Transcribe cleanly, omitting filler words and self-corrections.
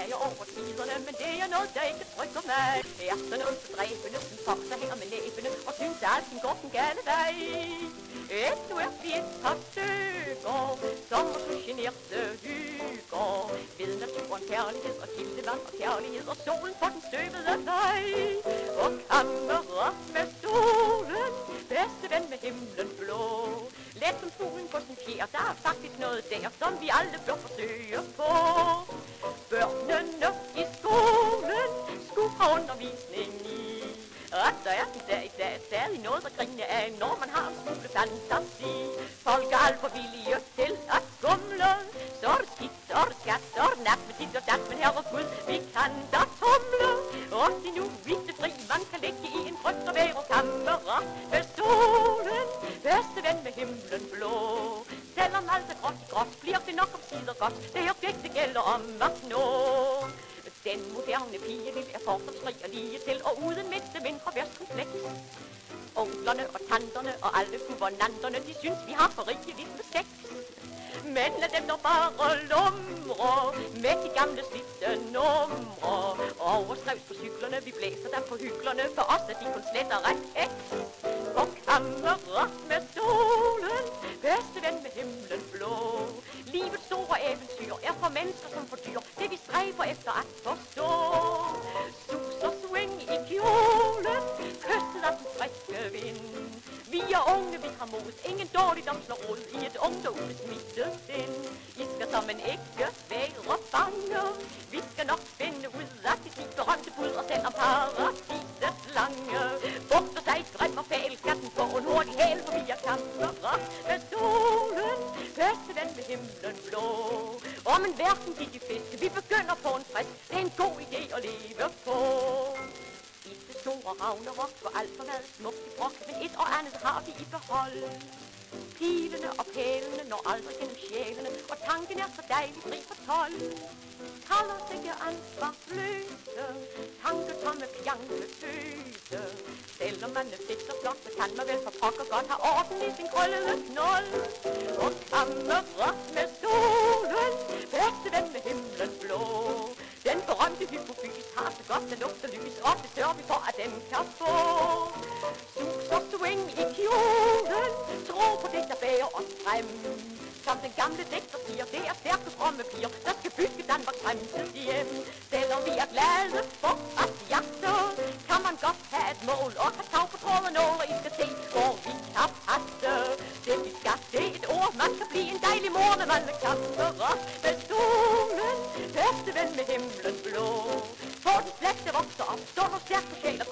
klager over tiderne, men det er noget, der ikke trykker mig. Ærterne og dræbende, den fokser hænger med næbene, og synes at alting går den gale vej. Endnu er vi et par stykker, som er så generte hygger. Ved naturen kærlighed og kildevand og kærlighed og solen på den støvede vej. Og kammerat med solen, bedste ven med himlen blå. Let som fuglen på sin fjer, der er faktisk noget der, som vi alle bør forsøge på. Børnene i skolen skulle have undervisning i, at der er den dag i dag stadig noget at grine af, når man har en smule fantasi. Folk er alt for villige til at gumle, så er det skidt, så er det skat, så er det nat med dit og dat, men herre Gud, vi kan da tumle. Og det nu viste fri, man kan ligge i en frygt og være kammerat med solen, bedste ven med himlen blå. Selvom alt er gråt i gråt, bliver det nok omsider godt, det er jo det gælder om at nå. Den moderne pige vil er fordomsfri og lige til, og uden mindste mindre værtskompleks. Onklerne og tanterne og alle guvernanterne, de synes vi har for rigeligt med sex. Men lad dem dog bare lumre med de gamle slidte numre. Overskrevs på cyklerne, vi blæser dem på hyklerne, for os er de kun slet og ret heks. Og kammerat med solen, bedste ven med himlen blå. Livets store eventyr er for mennesker som for dyr, det vi stræber efter at forstå. Sus og swing i kjolen, kysset af den friske vind. Vi er unge, vi har mod, ingen dårligdom slår rod i et ungdomsbesmittet sind. I skal som en ikke være bange, vi skal nok finde ud af de berømte bud, og selvom paradiset lange bugter sig grim og fæl, skal den få en hurtig hæl, for vi er kammerat med solen, bedste ven med himlen blå. Om en verden gik i fiske, vi begynder på en frisk, det er en god idé at leve på. I det store havnerok, hvor alt for meget smukt i brok, men et og andet har vi i behold. Pilene og pælene når aldrig gennem sjælene, og tanken er så dejlig fri for told. Kald os ikke ansvarsløse, tanketomme pjanketøse. Selvom man er fedt og flot, så kan man vel for pokker godt have orden i sin krøllede knold. Og kammerat med solen, bedste ven med himlen blå. Den berømte hypofys har så godt at lugter lys, og det sørger vi for, at den kan få. Sus og swing i kjolen, tro på det, der bærer os frem. Som den gamle digter siger, det er stærke fromme piger, der skal bygge Danmarks fremtid hjem. Selvom vi er glade for at jagte, kan man godt have et mål og have tag på tråden og I skal se, hvor vi kan passe. Det vi skal, det er et ord, man kan blive en dejlig mor, når man er kammerat med solen, bedste ven med himlen blå. For den fleste vokser op, står nu stærkt på sjæl